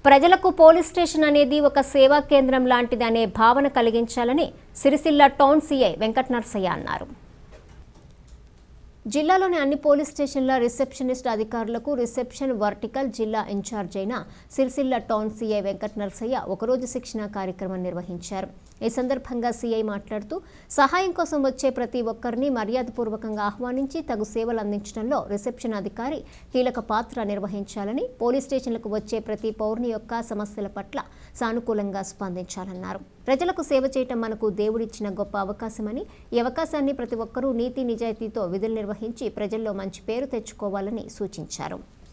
ప్రజలకు police station అనేది ఒక సేవా కేంద్రం లాంటిదనే భావన కలిగించాలని సిరిసిల్ల టౌన్ సీఐ వెంకటనరసయ్య అన్నారు. జిల్లాలోని అన్ని పోలీస్ స్టేషన్ల రిసెప్షనిస్ట్ అధికారులకు రిసెప్షన్ వర్టికల్ జిల్లా ఇన్ఛార్జ్ అయిన సిరిసిల్ల టౌన్ సీఐ వెంకటనరసయ్య ఒకరోజు శిక్షణ కార్యక్రమం నిర్వహించారు. ఈ సందర్భంగా సీఐ మాట్లాడుతూ సహాయం కోసం వచ్చే ప్రతి ఒక్కరిని మర్యాదపూర్వకంగా ఆహ్వానించి తగు సేవలు అందించడంలో రిసెప్షన్ అధికారి కీలక పాత్ర నిర్వహించాలని, పోలీస్ స్టేషన్లకు వచ్చే ప్రతి పౌరుని యొక్క సమస్యల పట్ల సానుకూలంగా స్పందించాలన్నారు. ప్రజలకు సేవ చేయటం మనకు దేవుడిచ్చిన గొప్ప అవకాశమని, ఈ అవకాశాన్ని ప్రతి ఒక్కరూ నీతి నిజాయితీతో విధులు నిర్వహించి ప్రజల్లో మంచి పేరు తెచ్చుకోవాలని సూచించారు.